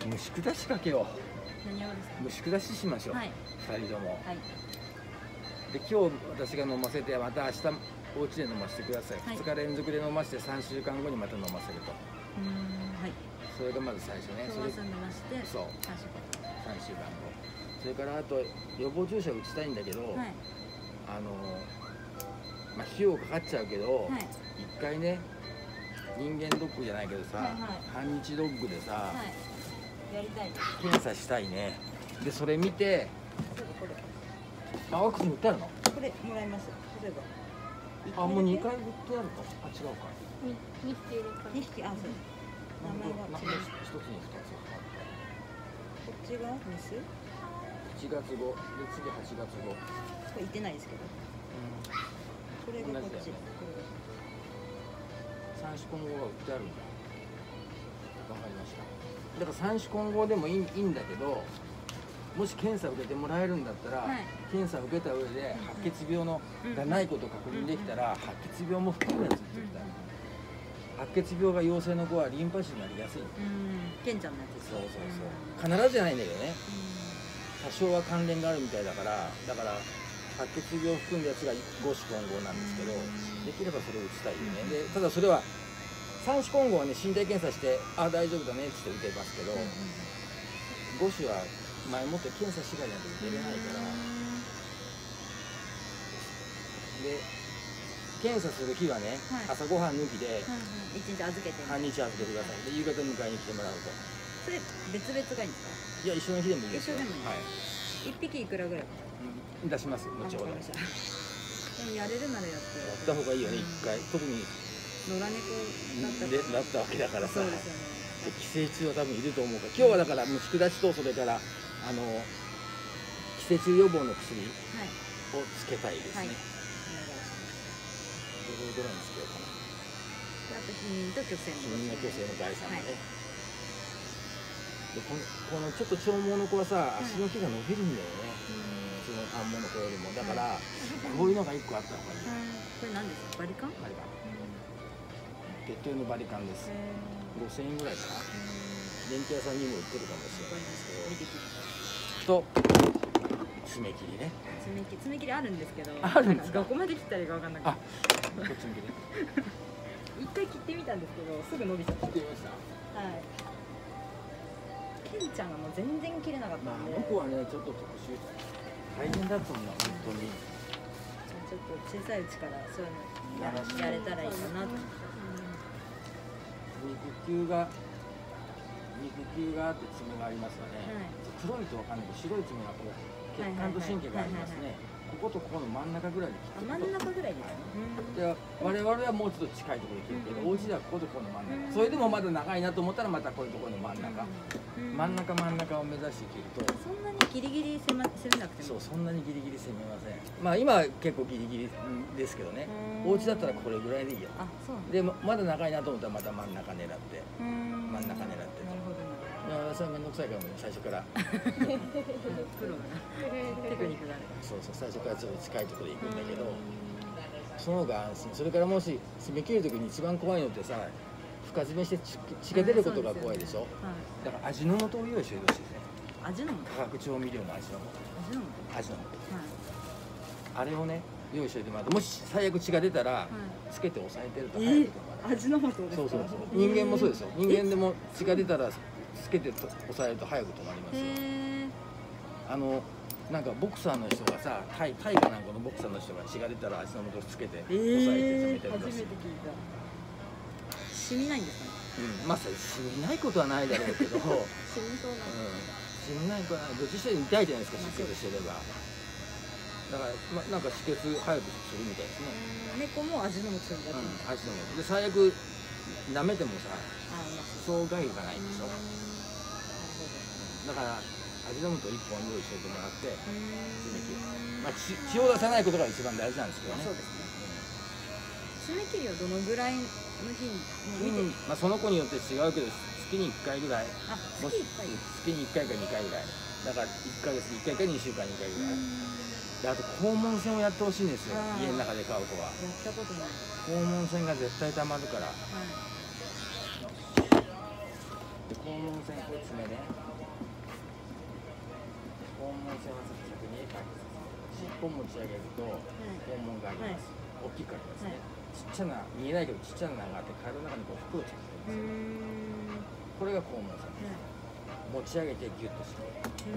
虫下しかけよう。 何をですか？ 虫下ししましょう。 はい。 二人とも。 はい。 で今日私が飲ませてまた明日お家で飲ませてください。 はい 2日連続で飲ませて3週間後にまた飲ませると。 はい。 それがまず最初ね。 今日朝飲まして。 そう。3週間後。それからあと予防注射打ちたいんだけど、 はい。 まあ費用かかっちゃうけど、 はい。 一回ね人間ドックじゃないけどさ、 はいはい半日ドッグでさ、 はい。やりたい。 検査したいね。でそれ見て、 これ。 あ、ワクチン打ってあるの？ これもらいます。例えば。 あ、もう2回打ってあるの？あ、違うか。 2匹、あ、そう。名前が違う。 1つに2つ。 こっちがメス 7月後で次8月後。 これ言ってないですけど。これがこっち。 三種混合が売ってあるんだ。わかりました。だから三種混合でもいいんだけど、もし検査を受けてもらえるんだったら、 はい、 検査を受けた上で白血病のがないことを確認できたら、白血病も含むやつって言ったら、白血病が陽性の子はリンパ腫になりやすい。 ケンちゃんのやつです。 そうそうそう。必ずじゃないんだけどね。多少は関連があるみたいだから、白血病を含んだやつが5種混合なんですけど、できればそれを打ちたいよね。でただそれは3種混合はね、身体検査してあ大丈夫だねって打てますけど、5種は前もって検査しがいなんて打てれないから。で検査する日はね、朝ごはん抜きで 1日預けて半日預けてください。で夕方迎えに来てもらうと。 それ別々がいいんですか？ いや、一緒の日でもいいですよ。 一緒でもいい。はい。1匹いくらぐらい？ 出します、後ほど。 やれるならやってやった方がいいよね、1回。特に野良猫だったわけだからさ。 そうですよね。 寄生虫は多分いると思うから、今日はだから虫下しと、それから寄生虫予防の薬をつけたいですね。どれにつけようかな。 あと避妊と去勢の第3ね。でこのちょっと長毛の子はさ、足の毛が伸びるんだよね。普通の短毛の子よりも。だからこういうのが1個あった方がいい。 これ何ですか？バリカン？ バリカン。月経のバリカンです。5000円ぐらいかな。電気屋さんにも売ってるかもしれないですけど。と爪切りね。 爪切りあるんですけど、 あるんですか？ どこまで切ったらいいかわかんなくて。 こっち向きね。 一回切ってみたんですけど、すぐ伸びちゃった。 切ってみました。 はい。ケンちゃんがもう全然切れなかったんで。 僕はね、ちょっと特殊大変だったもんな、本当に。 ちょっと小さいうちからそういうのやれたらいいかなと。 肉球があって爪がありますよね。黒いとわかんないけど、白い爪がこう血管と神経がありますね。こことここの真ん中ぐらいで切って真ん中ぐらいですね。 我々はもうちょっと近いところで切るけど、お家ではこことここの真ん中。それでもまだ長いなと思ったらまたこういうところの真ん中。真ん中を目指して切ると。 そんなにギリギリ攻めなくても。 そう、そんなにギリギリ攻めません。まあ今は結構ギリギリですけどね。お家だったらこれぐらいでいいよ。 あ、そう。 でまだ長いなと思ったらまた真ん中狙って。真ん中狙って。 なるほど。 それは面倒くさいから最初からプロがテクニックがある。 そう最初からちょっと近いところで行くんだけど、その方が安心。それからもし爪切る時に一番怖いのってさ、深爪して血が出ることが怖いでしょ。だから味の素を用意してほしいですね。 味の素？ 化学調味料の味の素。あれをね用意しておいてもらって、もし最悪血が出たらつけて押さえてると早く止まる。 味の素ですか？そう。 人間もそうですよ。人間でも血が出たらつけて押さえると早く止まりますよ。なんかボクサーの人がさ、タイかなんかのボクサーの人が血が出たら味の素つけて押さえて止めてるらしい。 初めて聞いた。染みないんですかね？ まあ染みないことはないだろうけど。 染みそうな。 染みないことはない。どっちにしても痛いじゃないですか、出血してれば。だからなんか止血早くするみたいですね。 猫も味の素だけ。 味の素で最悪舐めてもさ、障害がないでしょ。だから味の素1本用意しておいてもらって爪切り。まあ血を出さないことが一番大事なんですけどね。 そうですね。爪切りはどのぐらいの日に？ まあその子によって違うけど、月に1回ぐらい。 月に 1回か2回ぐらい。だから1ヶ月に1回か2週間に1回ぐらい。であと肛門腺をやってほしいんですよ、家の中で飼う子は。 やったことない。 肛門腺が絶対たまるから。で肛門線これ爪ね。肛門線は先に尻尾持ち上げると肛門があります。大きくありますね。ちっちゃな見えないけどちっちゃなのがあって体の中にこう袋をつけてるんですよ。これが肛門線です。持ち上げてギュッとして、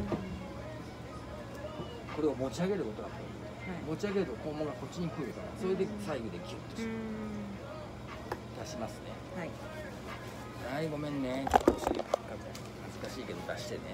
これを持ち上げることがポイント。持ち上げると肛門がこっちに来るから、それで左右でギュッとして出しますね。はい、ごめんね。恥ずかしいけど出してね。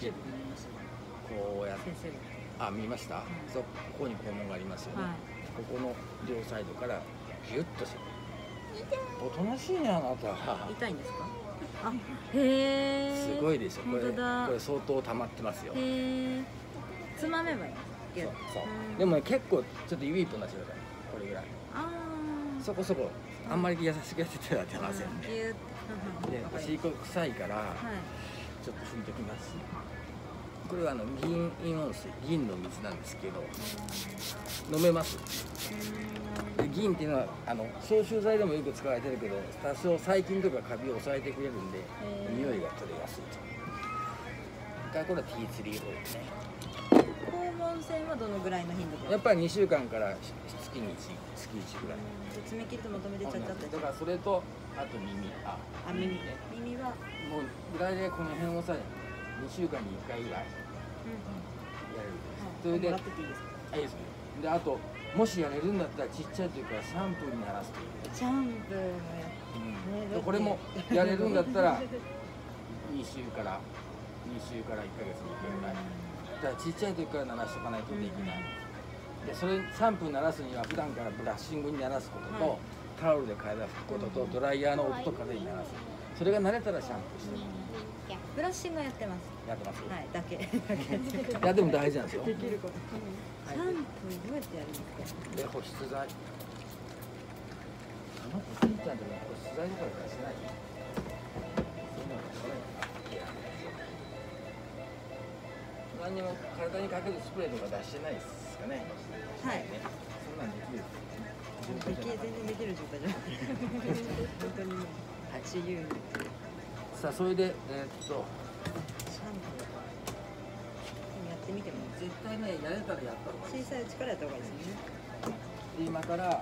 こうやって。あ、見ました？そう、ここに肛門がありますよね。ここの両サイドからギュッとして。おとなしいね、あなた。 痛いんですか？あ、へえ。 すごいでしょ。これ相当溜まってますよ。 つまめばいい。 そう。でもね、結構ちょっと指一本出してください。これぐらい。そこそこ。あんまり優しくやってては出ませんね。で、私これ臭いから、ちょっと拭いときます。これは銀温水、銀の水なんですけど、飲めます。銀っていうのは消臭剤でもよく使われてるけど、多少細菌とかカビを抑えてくれるんで匂いが取れやすいと。これはティーツリーオイルですね。 肛門線はどのぐらいの頻度で？ やっぱり2週間から月に1ぐらい。 爪切ってまとめてちゃっちゃって。 だからそれとあと耳。 耳はもう大体この辺をさ2週間に1回ぐらいやれる。それでいいですね。であともしやれるんだったらちっちゃい時からシャンプーにならすといい。 シャンプーもやこれもやれるんだったら2週から1ヶ月に1回ぐらい。だからちっちゃい時から鳴らしとかないとできない。でそれシャンプー鳴らすには普段からブラッシングに鳴らすことと、タオルで体拭くことと、ドライヤーの音と風に鳴らす。それが慣れたらシャンプーしてブラッシングやってます。 やってます。 はい、だけ。いやでも大事なんですよ。 できること。シャンプーどうやってやるんですか？ で保湿剤。おじいちゃんでも保湿剤とか出してない。そういうのは出してない。何にも体にかけるスプレーとか出してないですかね。 はい。 そんなんできる。 全然できる状態じゃない。本当にもう自由に。 さあそれでシャンプー。やってみても絶対ねやれたらやった方がいい。 小さいうちからやった方がいいですね。 今からま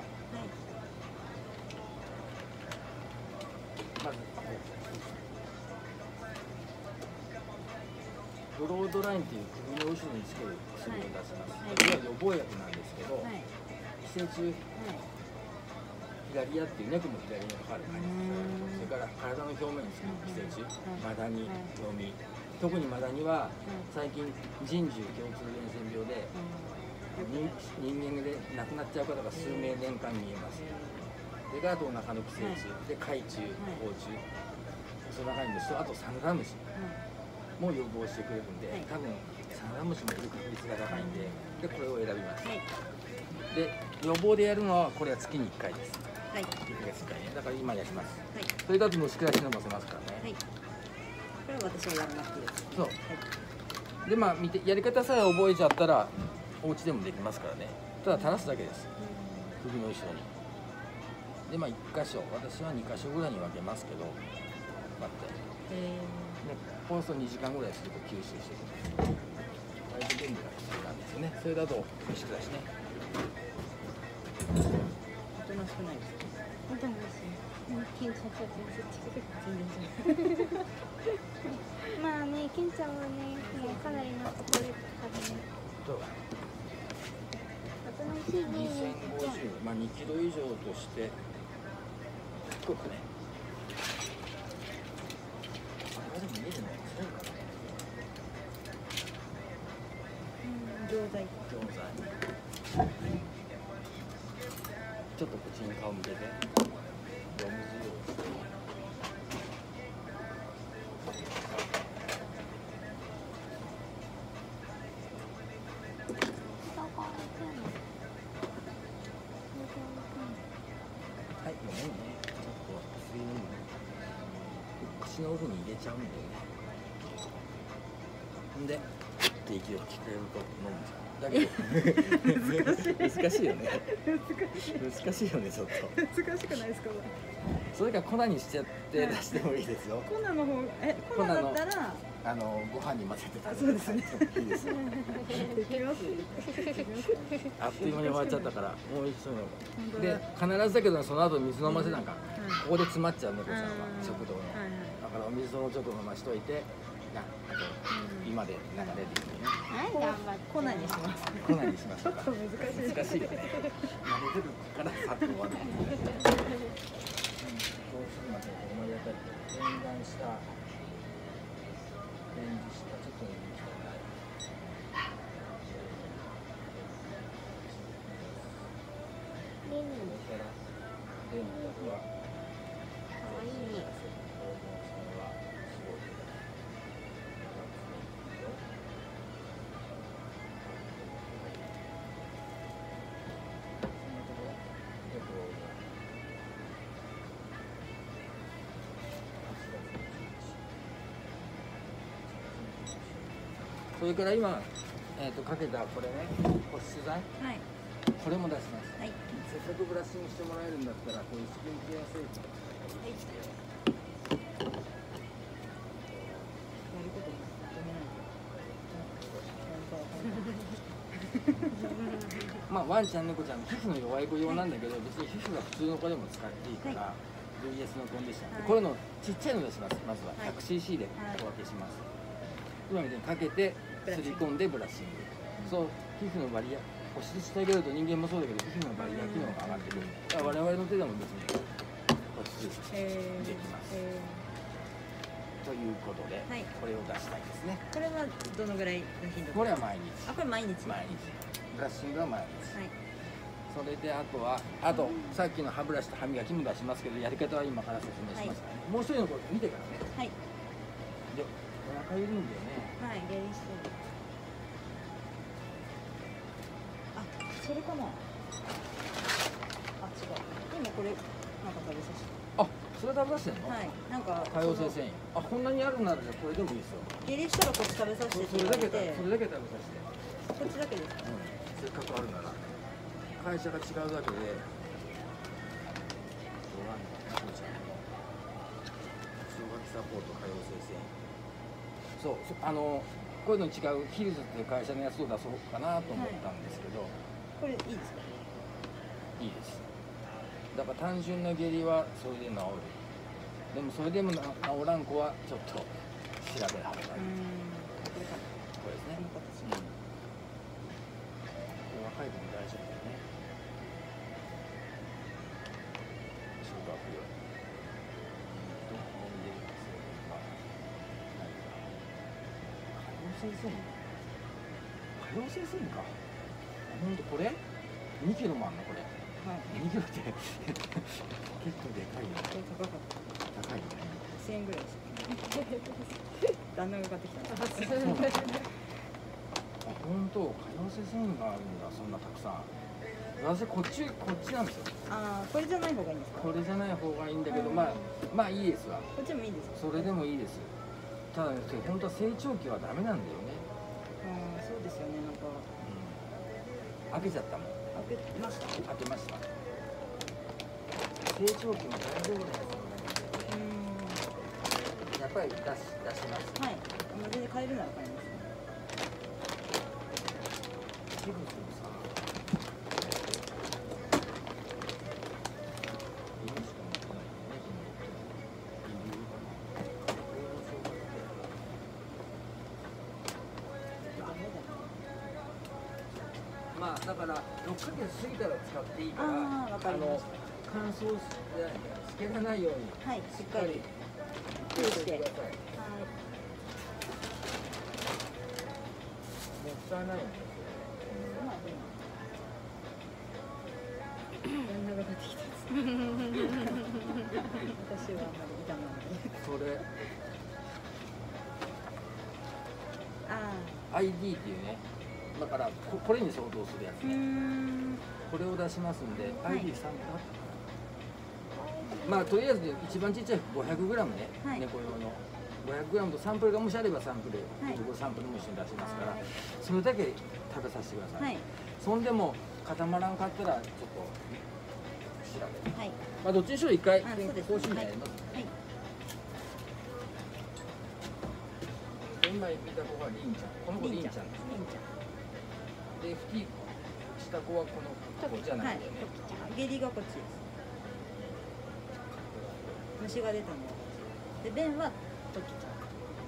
ずドロードラインっていう首の後ろにつける薬を出します。これは予防薬なんですけど、寄生虫、ヒラリアっていう猫も左にかかる感じです。それから体の表面につく寄生虫、マダニ、ノミ、特にマダニは最近人獣共通伝染病で人間で亡くなっちゃう方が数名年間見えます。であとお腹の寄生虫で害虫、甲虫、そんな感じです。あとサンダムシも予防してくれるんで、多分サンダムシもいる確率が高いんで、これを選びます。で予防でやるのはこれは月に1回です。1ヶ月1回ね。だから今やります。それだと虫暮らしのぼせますからね。 これは私はやらなくていいです。 そう。でまあ見てやり方さえ覚えちゃったらお家でもできますからね。ただ垂らすだけです。首の後ろに。でまあ1箇所、私は2箇所ぐらいに分けますけど、待って。放送2時間ぐらいすると吸収してくる。割と便利な薬なんですよね。それだと虫暮らしね。 おとなしくないですか？ おとなしい。ケンちゃんと全然違う。まあね、ケンちゃんはね、かなりのところからね。おとなしいね。 2050、まあ2キロ以上として低くね。あれでも見えるの強いからね。 錠剤。 ちょっと口に顔向けて。お水用意して。はい、ごめんね。ちょっと水飲む。口の奥に入れちゃうんだよね。んでと息を聞かれると飲むじゃん。だけど難しいよね。難しいよねちょっと。 難しくないですか？ それか粉にしちゃって出してもいいですよ。 粉の方粉だったらご飯に混ぜてあそうですね。 いいですよ。 できます？ あっという間に終わっちゃったからもう一緒の。で必ずだけどその後水飲ませなんか、ここで詰まっちゃう猫ちゃんは食堂の。だからお水をちょっと飲ましといて、あと今で流れでいいね。 はい、頑張って。 粉にします。 粉にしましょうか。 難しいよね。慣れてるからさっと終わる。どうするまで思い当たり連弾したレンジしたちょっとレンジしたリングレンジはかわいい。 それから今、かけたこれね、保湿剤、 はい。 これも出します。 はい。 せっかくブラッシングしてもらえるんだったら、こういうスキンケア製品やることまあワンちゃん猫ちゃん皮膚の弱い子用なんだけど、別に皮膚が普通の子でも使っていいから、VS のコンディション、これのちっちゃいの出します。まずは 100cc で小分けします。今みたいにかけてすり込んでブラッシング。そう皮膚のバリア保湿してあげると人間もそうだけど皮膚のバリア機能が上がってくる。だから我々の手でも別に保湿できます。ということで、これを出したいですね。 これはどのぐらいの頻度？ これは毎日。 あ、これ毎日。 毎日。ブラッシングは毎日。 はい。 それであとさっきの歯ブラシと歯磨きも出しますけど、やり方は今から説明しますからね。もう一人の子見てからね。 はい。 で、お腹いるんだよね。 はい、下痢してる。あ、それかな。あ、違う。今これなんか食べさせて。 あ、それ食べさせてんの？ はい。なんか多様性繊維。あ、こんなにあるならじゃあこれでもいいですよ。 下痢したらこっち食べさせてって言われて。 それだけ食べさせて。 こっちだけですか？ せっかくあるなら。会社が違うだけで。サポート多様性繊維。そう、こういうのに違うヒルズっていう会社のやつを出そうかなと思ったんですけど、 これいいですか？ いいです。だから単純な下痢はそれで治る。でもそれでも治らん子はちょっと調べるはずだ。 これかな。 これですね。若い子も大丈夫だよね。小学校可溶性繊維か。ほんとこれ2キロもあんのこれ。 はい。 2キロって結構でかいよ。 これ高かった。 高いよね。 1000円ぐらいです。旦那が買ってきた。 あ、本当可溶性繊維があるんだ。そんなたくさん。私こっちなんですよ。 ああ、これじゃない方がいいんですか？ これじゃない方がいいんだけど、まあいいですわ。 こっちもいいですか？ それでもいいです。ただね、本当は成長期はダメなんだよね。 ああ、そうですよね。なんか、 開けちゃったもん。 開けました。 開けました。成長期も大丈夫なやつ。やっぱり出します。 はい。全然買えるなら買います。 器物もさ、まあだから6ヶ月過ぎたら使っていいから、乾燥つけがないように、 はい、しっかり注意してください。はい。 もったいないよね。 旦那が買ってきたやつ。私はあんまり傷まない。 それあ ID っていうね、だからこれに相当するやつね。これを出しますんで、ID 3個あったかな。まあとりあえず一番ちっちゃい 500g ね、猫用の 500g とサンプルがもしあればサンプル、 はい僕サンプルも一緒に出しますから、 はいそれだけ食べさせてください、 はいそんでも固まらんかったらちょっと調べて、 はいまあ、どっちにしろ一回あそうです更新になります、 はい今見た子がりんちゃん、この子りんちゃんですね。 りんちゃで、吹きした子はこの子じゃんはいないんで、ね。 下痢がこっちです虫が出たので便はトキちゃん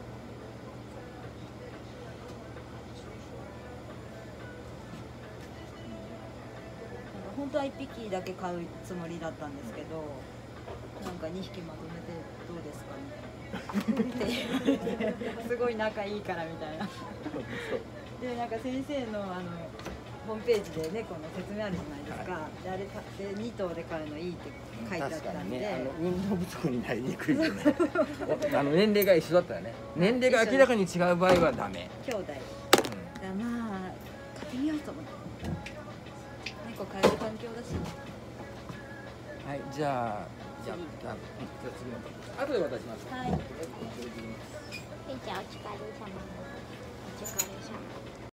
本当は1匹だけ買うつもりだったんですけど、なんか2匹まとめてどうですかみたいなって言われてすごい仲いいからみたいなでなんか先生のホームページで猫の説明あるじゃないですか、であれ買って2頭で飼うのいいって書いてあったんで、 確かにね、運動不足になりにくいよね。年齢が一緒だったらね、年齢が明らかに違う場合はダメ。 兄弟だからまあ買ってみようと思って猫飼える環境だしはい、じゃあ次の後で渡します。 はいケンちゃんお疲れ様。